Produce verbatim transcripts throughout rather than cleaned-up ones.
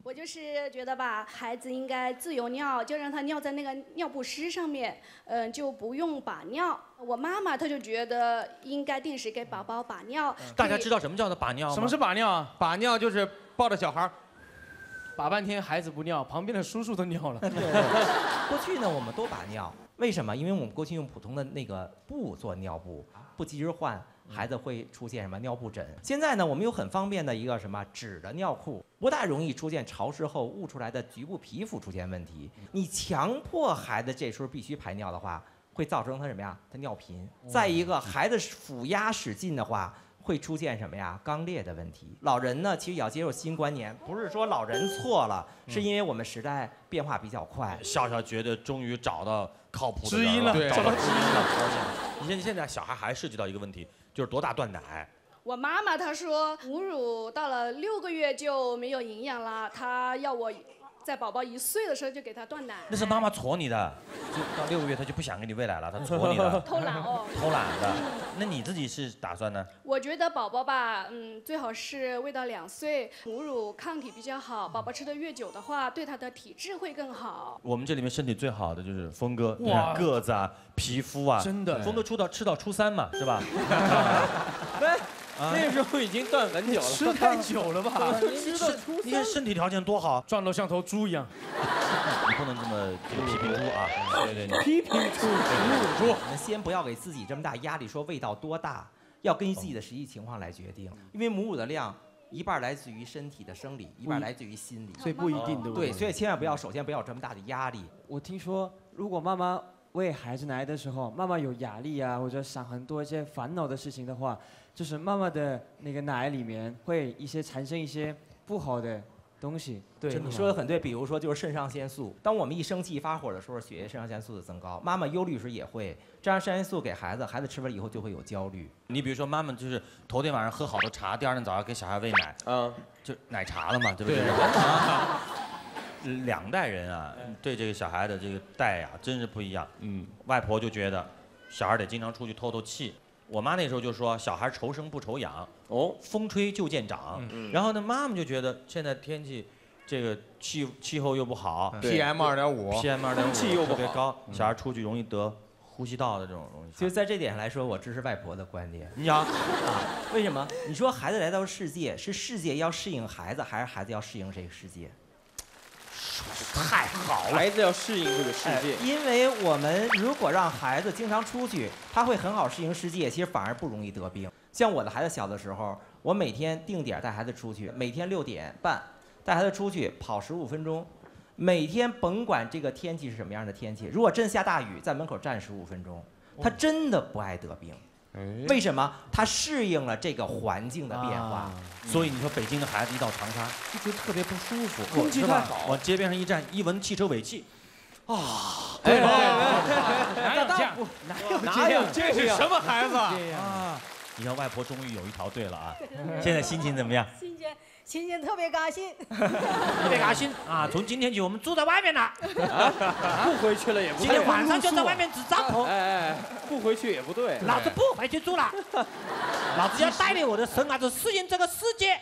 我就是觉得吧，孩子应该自由尿，就让他尿在那个尿不湿上面，嗯、就不用把尿。我妈妈她就觉得应该定时给宝宝把尿。 大家知道什么叫做把尿吗？ 什么是把尿啊？ 把尿就是抱着小孩， 把半天孩子不尿，旁边的叔叔都尿了。 过去呢，我们都把尿，为什么？因为我们过去用普通的那个布做尿布，不及时换，孩子会出现什么尿布疹。现在呢，我们有很方便的一个什么纸的尿裤，不大容易出现潮湿后捂出来的局部皮肤出现问题。你强迫孩子这时候必须排尿的话，会造成他什么呀？他尿频。再一个，孩子腹压使劲的话，会出现什么呀？肛裂的问题。老人呢，其实也要接受新观念，不是说老人错了，是因为我们时代变化比较快。 笑笑觉得终于找到靠谱的知音了， 对， 找到知音了。 你现现在小孩还涉及到一个问题，就是多大断奶？ 我妈妈她说，母乳到了六个月就没有营养了，她要我在宝宝一岁的时候就给他断奶。 那是妈妈戳你的，就到六个月她就不想给你喂奶了，她戳你的。 偷懒哦。 偷懒的。那你自己是打算呢？ 我觉得宝宝吧，嗯，最好是喂到两岁，母乳抗体比较好，宝宝吃的越久的话，对他的体质会更好。 我们这里面身体最好的就是峰哥， 哇个子啊，皮肤啊， 真的峰哥出到吃到初三嘛，是吧？ 对。那时候已经断很久了， 吃太久了吧？ 吃到初三，你看身体条件多好， 壮得像头猪一样。 你不能这么这个批评猪啊！对对对， 批评猪，侮辱猪。 我们先不要给自己这么大压力，说喂到多大，要根据自己的实际情况来决定。因为母乳的量一半来自于身体的生理，一半来自于心理， 所以不一定，对不对？ 对，所以千万不要，首先不要有这么大的压力。 我听说，如果妈妈喂孩子奶的时候，妈妈有压力啊，或者想很多一些烦恼的事情的话，就是妈妈的那个奶里面会一些产生一些不好的东西。 对，你说的很对。比如说就是肾上腺素，当我们一生气发火的时候，血液肾上腺素的增高，妈妈忧虑时也会，这样肾上腺素给孩子，孩子吃完以后就会有焦虑。 你比如说妈妈就是头天晚上喝好多茶，第二天早上给小孩喂奶，嗯，就奶茶了嘛，对不对？对。两代人啊，对这个小孩的这个带呀，真是不一样。嗯，外婆就觉得小孩得经常出去透透气。我妈那时候就说，小孩愁生不愁养，哦，风吹就见长。嗯、然后呢，妈妈就觉得现在天气，这个气气候又不好 ，P M 二点五 ，P M 二点五， 空气又特别高，小孩出去容易得呼吸道的这种东西。 就在这点上来说，我支持外婆的观点。 你讲啊， 为什么？你说孩子来到世界，是世界要适应孩子，还是孩子要适应这个世界？ 太好了， 孩子要适应这个世界、 哎。因为我们如果让孩子经常出去，他会很好适应世界，其实反而不容易得病。像我的孩子小的时候，我每天定点带孩子出去，每天六点半带孩子出去跑十五分钟，每天甭管这个天气是什么样的天气，如果真下大雨，在门口站十五分钟，他真的不爱得病。为什么？他适应了这个环境的变化， 啊、所以你说北京的孩子一到长沙就觉得特别不舒服， 空气太好， 往街边上一站，一闻汽车尾气，啊， 对吧？哪有这样？ 哪有这是什么孩子啊？你看外婆终于有一条对了啊！现在心情怎么样？ 心情心情特别高兴， 特别高兴啊！从今天起我们住在外面了， 不回去了也不对。 今天晚上就在外面支帐篷。 哎哎，不回去也不对。 老子不回去住了，老子要带领我的孙儿子适应这个世界。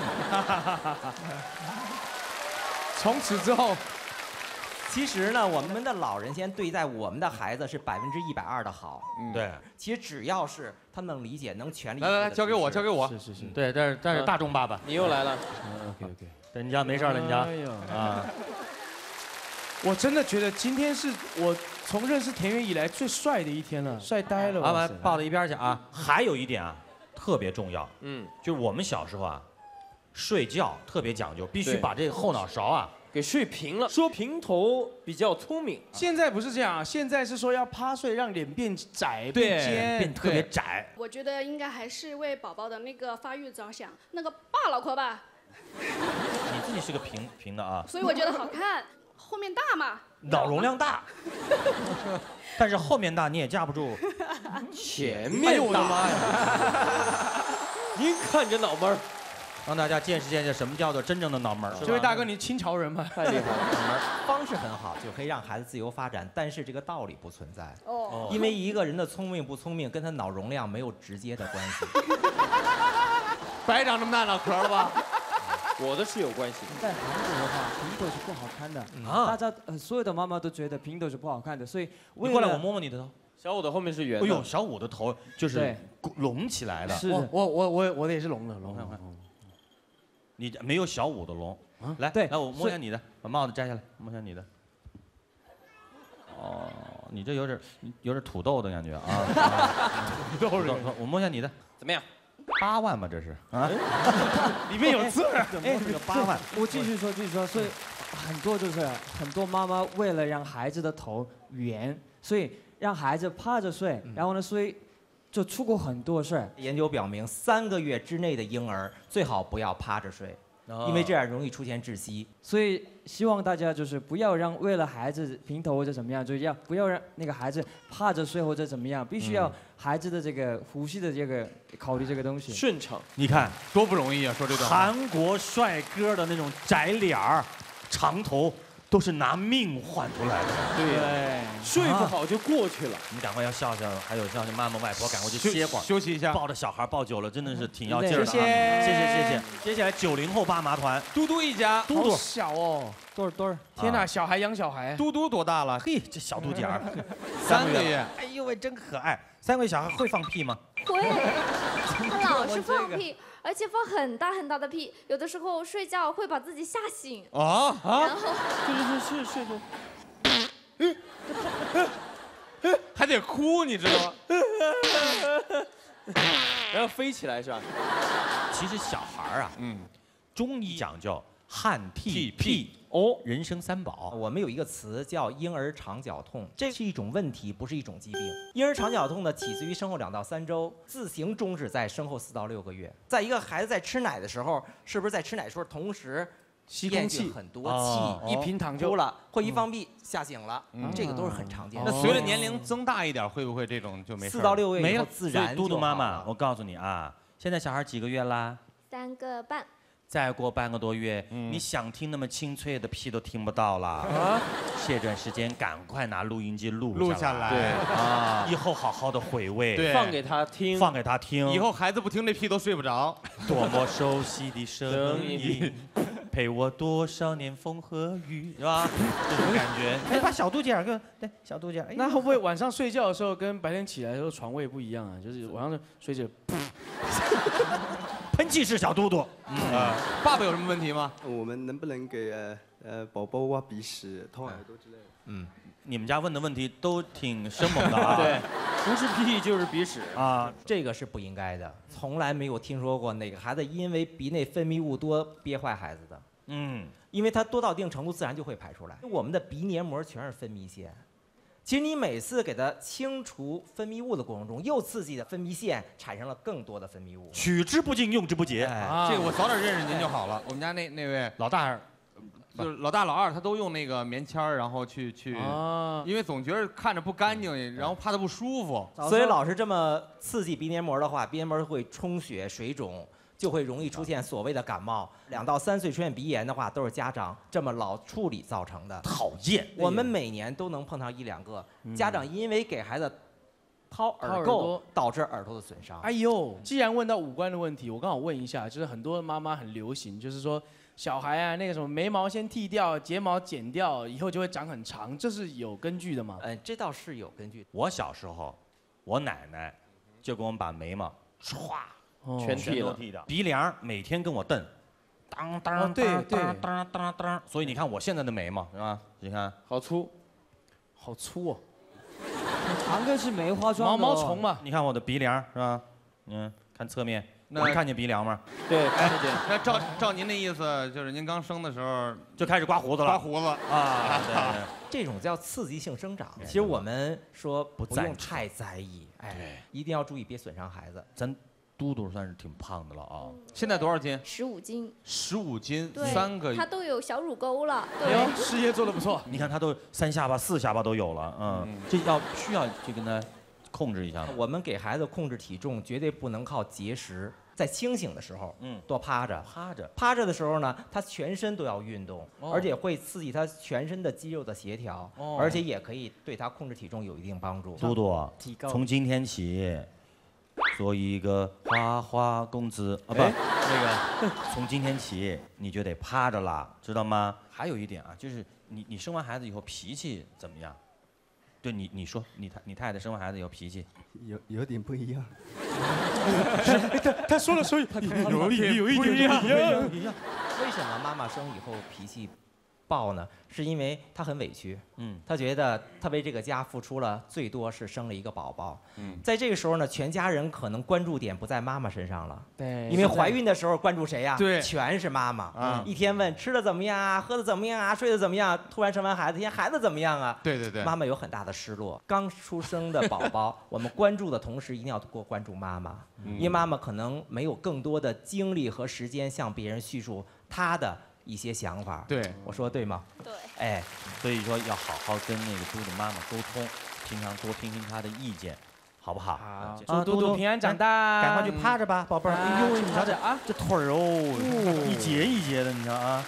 从此之后。 其实呢，我们的老人先对待我们的孩子是百分之一百二的好。 嗯，对。 其实只要是他能理解，能全力。 来来来，交给我，交给我。 是是是。 对，但是但是大众爸爸， 你又来了。 OK OK。 人家没事了，人家。哎呦啊！ 我真的觉得今天是我从认识田园以来最帅的一天了，帅呆了。 啊，完抱到一边去啊！还有一点啊，特别重要。嗯，就是我们小时候啊，睡觉特别讲究，必须把这个后脑勺啊。 给睡平了，说平头比较聪明。 现在不是这样，现在是说要趴睡，让脸变窄、变尖、 变特别窄。 我觉得应该还是为宝宝的那个发育着想，那个大脑壳吧。 你自己是个平平的啊。 所以我觉得好看，后面大嘛。 脑容量大，但是后面大你也架不住前面大。我的妈呀！您看这脑门儿。 让大家见识见识什么叫做真正的脑门儿。 这位大哥，你清朝人吗？ 太厉害了！ 脑门方式很好，就可以让孩子自由发展，但是这个道理不存在。 哦。 因为一个人的聪明不聪明跟他脑容量没有直接的关系。 白长这么大脑壳了吧？ 我的是有关系。 在韩国的话，平头是不好看的啊大家呃所有的妈妈都觉得平头是不好看的，所以你过来，我摸摸你的头。 小五的后面是圆的。 哎呦，小五的头就是对隆起来的。 是的我我我我的也是隆的隆的。 你没有小五的隆。来， 对来我摸一下你的，把帽子摘下来，摸一下你的。哦，你这有点有点土豆的感觉啊。土豆的，我摸一下你的， 怎么样？ 八万吧，这是啊。 里面有字儿。 哎，这个八万。 我继续说，继续说，所以很多就是很多妈妈为了让孩子的头圆，所以让孩子趴着睡，然后呢，所以就出过很多事儿。 研究表明，三个月之内的婴儿最好不要趴着睡，因为这样容易出现窒息。 所以希望大家就是不要让为了孩子平头或者怎么样，就要不要让那个孩子趴着睡或者怎么样，必须要孩子的这个呼吸的这个考虑这个东西。 顺畅。 你看多不容易啊！说这段话。 韩国帅哥的那种窄脸儿、长头，都是拿命换出来的。 对，睡不好就过去了。 你赶快要笑笑，还有像妈妈、外婆，赶快去歇会儿， 休息一下。 抱着小孩抱久了，真的是挺要劲儿的。 谢谢谢谢谢谢。接下来九零后爸妈团， 嘟嘟一家， 嘟嘟好小哦， 多少多少？ 天哪，小孩养小孩。 嘟嘟多大了？ 嘿，这小肚脐儿， 三个月。 哎呦喂，真可爱。三个月小孩会放屁吗？ 会，他老是放屁，而且放很大很大的屁，有的时候睡觉会把自己吓醒。 啊啊！ 然后是是是是是。还得哭，你知道吗？ 然后飞起来是吧？ 其实小孩儿啊， 嗯， 中医讲究汗涕屁哦， 人生三宝。 我们有一个词叫婴儿肠绞痛，这是一种问题，不是一种疾病。婴儿肠绞痛呢，起自于生后两到三周，自行终止在生后四到六个月。在一个孩子在吃奶的时候，是不是在吃奶的时候同时吸空气很多气， 一瓶糖就哭了，或一放屁吓醒了，这个都是很常见的。 那随着年龄增大一点，会不会这种就没事？ 四到六个月以后自然所以嘟嘟妈妈，我告诉你啊，现在小孩几个月啦？ 三个半。 再过半个多月，你想听那么清脆的屁都听不到了。啊！这段时间赶快拿录音机录录下来， 对啊，以后好好的回味， 对， 放给他听， 放给他听。 以后孩子不听这屁都睡不着。 多么熟悉的声音，陪我多少年风和雨，是吧？这种感觉。哎，把小肚脐儿跟对小肚脐儿。 那会不会晚上睡觉的时候跟白天起来的时候床位不一样啊？就是晚上睡着， 喷气式小肚肚。 嗯，爸爸有什么问题吗？ 我们能不能给呃呃宝宝挖鼻屎、掏耳朵之类的？ 嗯，你们家问的问题都挺生猛的啊。 对，不是屁就是鼻屎啊，这个是不应该的。从来没有听说过哪个孩子因为鼻内分泌物多憋坏孩子的。 嗯， 因为它多到一定程度，自然就会排出来。我们的鼻黏膜全是分泌腺。其实你每次给它清除分泌物的过程中，又刺激的分泌腺产生了更多的分泌物， 取之不尽，用之不竭。 哎，这个我早点认识您就好了。我们家那那位老大， 就是老大老二，他都用那个棉签儿，然后去去，因为总觉得看着不干净，然后怕他不舒服。 所以老是这么刺激鼻黏膜的话，鼻黏膜会充血、水肿，就会容易出现所谓的感冒。两到三岁出现鼻炎的话，都是家长这么老处理造成的。 讨厌！ 我们每年都能碰到一两个家长因为给孩子掏耳垢导致耳朵的损伤。 哎呦，既然问到五官的问题，我刚好问一下，就是很多妈妈很流行，就是说小孩啊那个什么眉毛先剃掉，睫毛剪掉，以后就会长很长，这是有根据的吗？ 嗯，这倒是有根据。 我小时候，我奶奶就给我们把眉毛歘。 全剃了， 鼻梁每天跟我瞪，当当对对当当当当，所以你看我现在的眉毛是吧？你看好粗， 好粗哦。 堂哥是没化妆， 毛毛虫嘛。 你看我的鼻梁是吧？嗯，看侧面，能看见鼻梁吗？ 对，看得见。 那照照您的意思，就是您刚生的时候就开始刮胡子了？ 刮胡子啊，对。 这种叫刺激性生长。其实我们说不用太在意，哎，一定要注意别损伤孩子。 咱。嘟嘟算是挺胖的了啊！ 现在多少斤？ 十五斤。 十五斤， 对， 三个。 他都有小乳沟了。对， 哎呦，事业做得不错。 你看他都三下巴、四下巴都有了，嗯，嗯这要需要去跟他控制一下。 我们给孩子控制体重，绝对不能靠节食。在清醒的时候，嗯，多趴着， 趴着， 趴着的时候呢，他全身都要运动，哦、而且会刺激他全身的肌肉的协调，哦、而且也可以对他控制体重有一定帮助。 嘟嘟，从今天起。 做一个花花公子啊，不，那个从今天起你就得趴着了，知道吗？还有一点啊，就是你你生完孩子以后脾气怎么样？对你你说你太你太太生完孩子以后脾气有有点不一样。 他他说了说有有一有一点不一样。 为什么妈妈生以后脾气暴呢？是因为她很委屈， 嗯， 她觉得她为这个家付出了最多是生了一个宝宝， 嗯， 在这个时候呢，全家人可能关注点不在妈妈身上了， 对， 因为怀孕的时候关注谁呀？ 对， 全是妈妈啊， 一天问吃的怎么样啊，喝的怎么样啊，睡得怎么样？突然生完孩子，现在孩子怎么样啊？ 对对对， 妈妈有很大的失落。刚出生的宝宝，我们关注的同时，一定要多关注妈妈， 嗯因为妈妈可能没有更多的精力和时间向别人叙述她的一些想法。 对， 我说对吗？ 对。 哎，所以说要好好跟那个嘟嘟妈妈沟通，平常多听听她的意见，好不好？ 好， 祝祝嘟嘟平安长大， 赶快去趴着吧，宝贝儿。哎呦，你瞧这啊， 这腿儿哦，一节一节的，你瞧啊。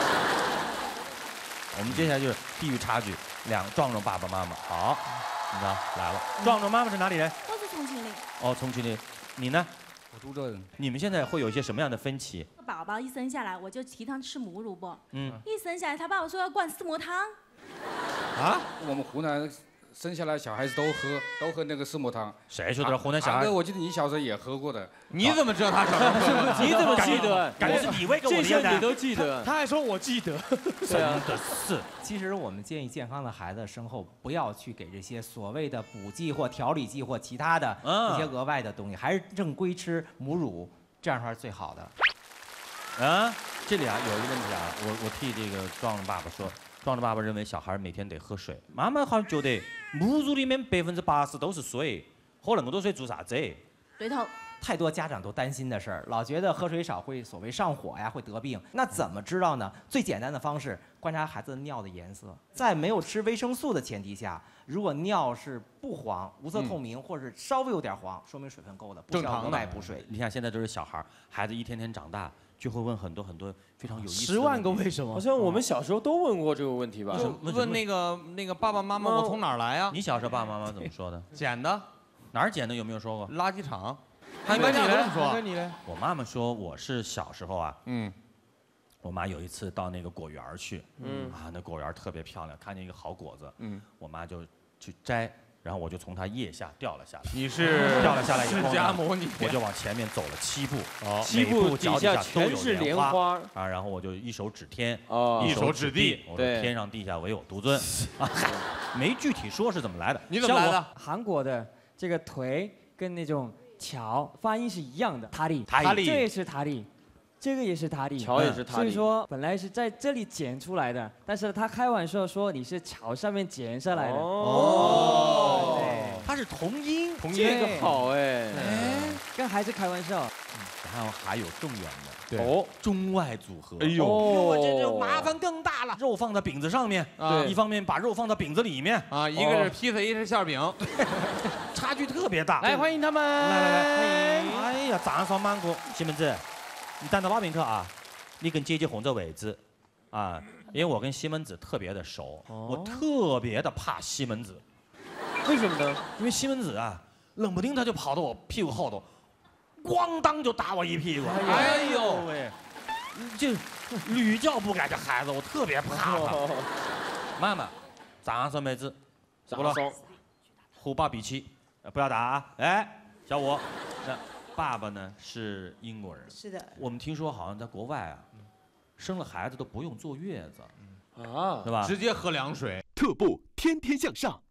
我们接下来就是地域差距，两壮壮爸爸妈妈，好，你知道来了。壮壮妈妈是哪里人？ 都是重庆的。 哦，重庆的。你呢？ 我株洲人。 你们现在会有一些什么样的分歧？ 宝宝一生下来，我就提他吃母乳不？ 嗯。 一生下来，他爸爸说要灌四磨汤。 啊？我们湖南生下来小孩子都喝都喝那个四磨汤。 谁说的？湖南小孩？ 这我记得你小时候也喝过的。 你怎么知道他小时候喝过？ 你怎么记得？ 感觉是你喂给我的。 这些你都记得。 他还说我记得。 真的是。 其实我们建议健康的孩子生后不要去给这些所谓的补剂或调理剂或其他的一些额外的东西，还是正规吃母乳，这样才是最好的。 啊，这里啊有一个问题啊，我我替这个壮壮爸爸说，壮壮爸爸认为小孩每天得喝水，妈妈好像觉得母乳里面百分之八十都是水，喝那么多水做啥子？ 对头。 太多家长都担心的事儿，老觉得喝水少会所谓上火呀，会得病。那怎么知道呢？最简单的方式，观察孩子的尿的颜色。在没有吃维生素的前提下，如果尿是不黄、无色透明，嗯、或者是稍微有点黄，说明水分够了，不需要额外补水。 你看现在都是小孩，孩子一天天长大，就会问很多很多非常有意思的。 十万个为什么？ 好像我们小时候都问过这个问题吧？ 问那个那个爸爸妈妈，我从哪儿来呀？ 你小时候爸爸妈妈怎么说的？ 捡的。 哪儿捡的？有没有说过？ 垃圾场。 那你呢？ 说那你呢？ 我妈妈说我是小时候啊， 嗯， 我妈有一次到那个果园去， 嗯啊，那果园特别漂亮，看见一个好果子， 嗯， 我妈就去摘，然后我就从它叶下掉了下来。 你是掉了下来以后释迦牟尼， 我就往前面走了七步， 哦， 每步脚底下都有全是莲花啊，然后我就一手指天， 哦， 一手指地，我说对， 天上地下唯我独尊，啊，没具体说是怎么来的。 你怎么来的？ 韩国的这个腿跟那种。桥发音是一样的，塔里， 塔里， 这也是塔里，这个也是塔里， 桥也是塔里。 所以说本来是在这里剪出来的，但是他开玩笑说你是桥上面剪下来的。 哦，对，它是同音， 同音这个好哎， 哎，跟孩子开玩笑。 然后还有更远的， 对， 哦，中外组合。 哎呦， 我这就麻烦更大了，肉放在饼子上面，啊，一方面把肉放到饼子里面， 啊，一个是披萨，一个是馅饼。 差距特别大， 来欢迎他们， 来来来，欢迎！哎呀，掌声满谷，西门子，你站到那边去啊，你跟姐姐混着位置，啊，因为我跟西门子特别的熟，哦、我特别的怕西门子， 为什么呢？ 因为西门子啊，冷不丁他就跑到我屁股后头，咣当就打我一屁股，哎呦喂，就屡教不改这孩子，我特别怕他。妈妈，掌声妹子，怎么了？虎爸比气。不要打啊！哎，小五，那爸爸呢是英国人。 是的。 我们听说好像在国外啊，生了孩子都不用坐月子， 啊， 是吧？ 直接喝凉水。 特步天天向上。